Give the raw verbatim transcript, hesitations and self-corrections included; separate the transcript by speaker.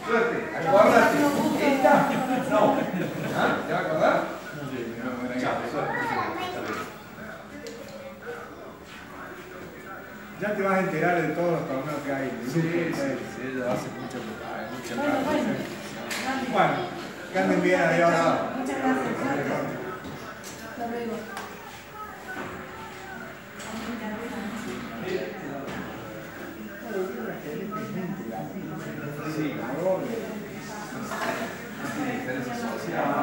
Speaker 1: Suerte, acuérdate. ¿Esta? No. ¿Ah? ¿Te vas a acordar? Chao, suerte.
Speaker 2: Ya te vas a enterar de todos los torneos que hay.
Speaker 1: Sí, sí, sí, ella hace mucho, mucho
Speaker 3: Bueno, bueno.
Speaker 2: Bueno, que anden bien, adiós.
Speaker 3: Muchas gracias. Hasta luego.
Speaker 1: Sí, diferencia social.